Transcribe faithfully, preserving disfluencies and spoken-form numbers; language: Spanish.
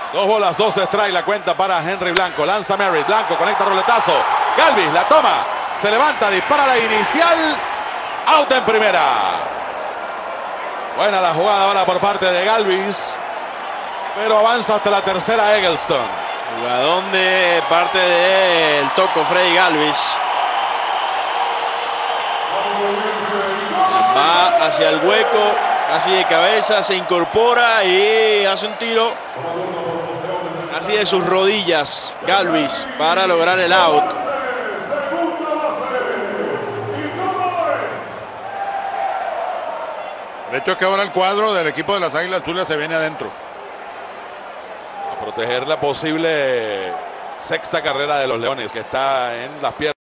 Dos bolas, dos strike, la cuenta para Henry Blanco. Lanza Merritt, Blanco conecta roletazo. Galvis la toma, se levanta, dispara la inicial. Out en primera. Buena la jugada ahora por parte de Galvis, pero avanza hasta la tercera Eggleston. Jugadón de parte del toco Freddy Galvis. Va hacia el hueco, casi de cabeza, se incorpora y hace un tiro casi de sus rodillas Galvis para lograr el out. El hecho es que ahora el cuadro del equipo de las Águilas Azules se viene adentro. A proteger la posible sexta carrera de los Leones, que está en las piernas.